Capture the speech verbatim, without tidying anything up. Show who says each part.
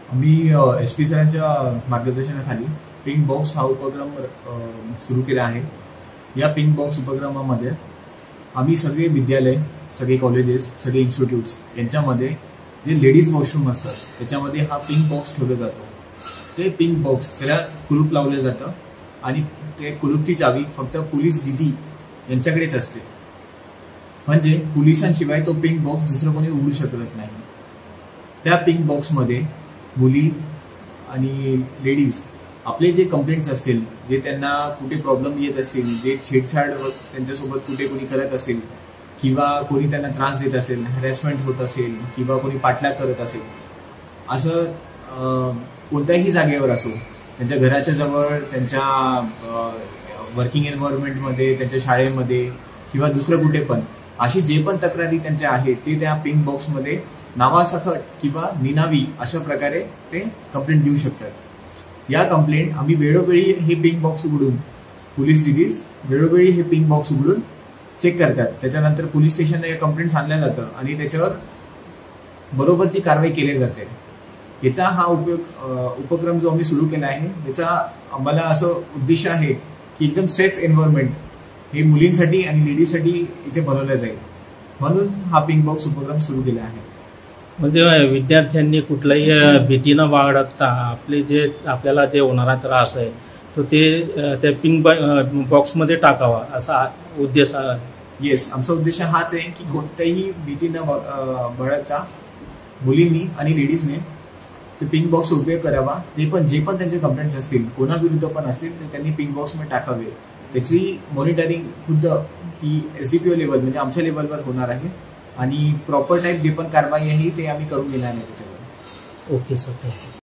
Speaker 1: आम्ही S P सरांच्या मार्गदर्शनाखाली पिंक बॉक्स हा उपक्रम सुरू केला आहे। या पिंक बॉक्स उपक्रमामध्ये आम्ही सगळे विद्यालय, सगळे कॉलेजेस, सगळे इन्स्टिट्यूट्स यांच्यामध्ये जे लेडीज वॉशरूम असतात त्याच्यामध्ये हा पिंक बॉक्स ठेवला जातो। ते पिंक बॉक्स त्याला कुलूप लावलं जातं आणि ते कुलूपची चावी फक्त पोलीस दिदी यांच्याकडेच असते, म्हणजे पोलिसांशिवाय तो पिंक बॉक्स दुसरं कोणी उघडू शकत नाही। त्या पिंक बॉक्समध्ये मुली आणि लेडीज आपले जे कंप्लेंट्स असतील, जे त्यांना कुठे प्रॉब्लेम येत असतील, जे छेडछाड त्यांच्यासोबत कुठे कोणी करत असेल किंवा कोणी त्यांना त्रास देत असेल, हॅरेसमेंट होत असेल किंवा कोणी पाठलाग करत असेल, असं कोणत्याही जागेवर असो, त्यांच्या घराच्या जवळ, त्यांच्या वर्किंग एन्व्हायरमेंटमध्ये, त्यांच्या शाळेमध्ये किंवा दुसरं कुठे पण अशी जे पण तक्रारी त्यांच्या आहेत ते त्या पिंक बॉक्समध्ये नावासकट किंवा निनावी अशा प्रकारे ते कंप्लेंट देऊ शकतात। या कंप्लेंट आम्ही वेळोवेळी हे पिंक बॉक्स उघडून, पोलीस दिदीस वेळोवेळी हे पिंक बॉक्स उघडून चेक करतात। त्याच्यानंतर पोलीस स्टेशनला या कंप्लेंट आणल्या जातं आणि त्याच्यावर बरोबर ती कारवाई केली जाते। याचा हा उपयोग उपक्रम जो आम्ही सुरू केला आहे, याचा आम्हाला असं उद्देश आहे की एकदम सेफ एन्व्हायरमेंट हे मुलींसाठी आणि लेडीजसाठी इथे बनवलं जाईल, म्हणून हा पिंक बॉक्स उपक्रम सुरू केला आहे।
Speaker 2: म्हणजे विद्यार्थ्यांनी कुठलाही भीती न बाळगता आपले जे आपल्याला जे होणारा त्रास आहे तो ते त्या पिंक बॉक्समध्ये टाकावा असा उद्देश आहे।
Speaker 1: येस, आमचा उद्देश हाच आहे की कोणत्याही भीती न बाळगता मुलींनी आणि लेडीजने ते पिंक बॉक्स उपयोग करावा। ते पण जे पण त्यांचे कंप्लेंट्स असतील, कोणाविरुद्ध पण असतील, ते त्यांनी पिंक बॉक्समध्ये टाकावे। त्याची मॉनिटरिंग खुद्द ही S D P O level म्हणजे आमच्या लेवलवर होणार आहे आणि प्रॉपर टाईप जे पण कारवाई आहे ते आम्ही करून घेणार आहे त्याच्यावर।
Speaker 2: Okay sir, thank you.